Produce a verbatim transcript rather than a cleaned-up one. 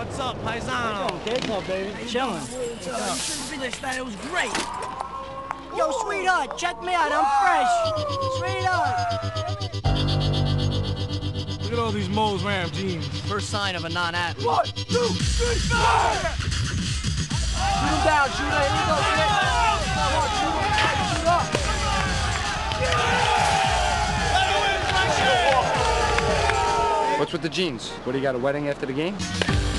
What's up, paisano? Okay, what's up, baby? Chilling. You shouldn't be this night. It was great. Yo, sweetheart, check me out. I'm fresh. Sweetheart. Look at all these moles wearing jeans. First sign of a non-athlete. One, two, three, fire! Shoot him down, shoot him. Here we go, kid. Come on, shoot him. Shoot up. What's with the jeans? What, do you got a wedding after the game?